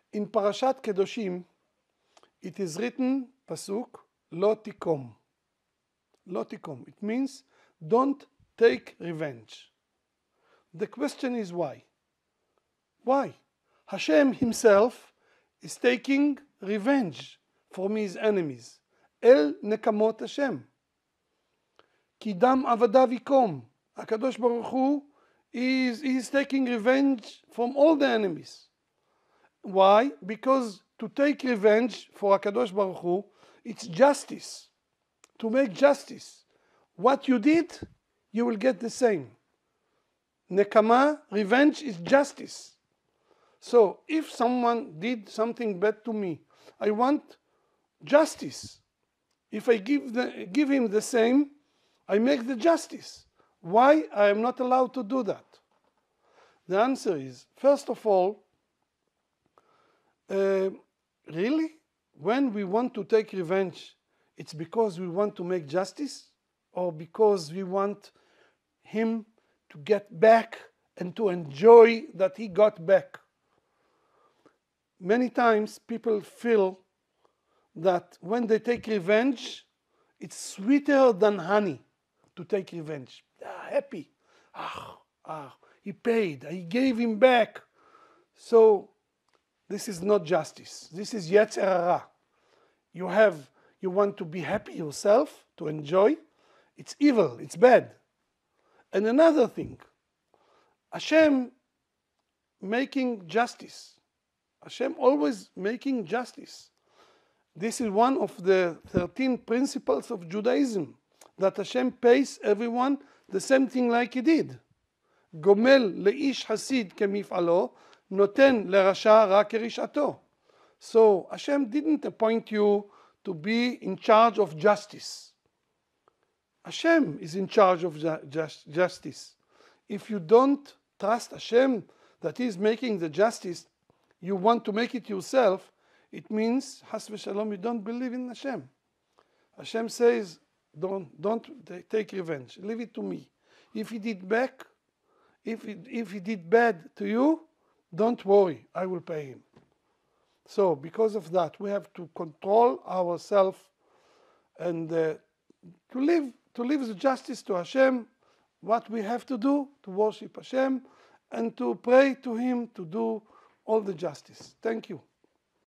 In Parashat Kedoshim, it is written, Pasuk, Lo tikom. Lo tikom. It means, don't take revenge. The question is why? Why? Hashem himself is taking revenge from his enemies. El nekamot Hashem. Kidam avadav yikom. HaKadosh Baruch Hu is taking revenge from all the enemies. Why? Because to take revenge for HaKadosh Baruch Hu, it's justice. To make justice. What you did, you will get the same. Nekama, revenge, is justice. So if someone did something bad to me, I want justice. If I give him the same, I make the justice. Why I am not allowed to do that? The answer is, first of all, really, when we want to take revenge, it's because we want to make justice, or because we want him to get back and to enjoy that he got back. Many times people feel that when they take revenge, it's sweeter than honey to take revenge. Happy. He paid. He gave him back. So this is not justice. This is Yetzer Hara. You want to be happy yourself, to enjoy. It's evil. It's bad. And another thing, Hashem making justice. Hashem always making justice. This is one of the 13 principles of Judaism, that Hashem pays everyone the same thing like he did. Gomel leish hasid kemif'alo, noten lerasha ra kerishato. So Hashem didn't appoint you to be in charge of justice. Hashem is in charge of justice. If you don't trust Hashem that He is making the justice, you want to make it yourself, it means, Has v'shalom, you don't believe in Hashem. Hashem says, don't take revenge. Leave it to me. If he did back, if he did bad to you, don't worry, I will pay him. So because of that, we have to control ourselves and to live the justice to Hashem, what we have to do to worship Hashem and to pray to Him to do all the justice. Thank you.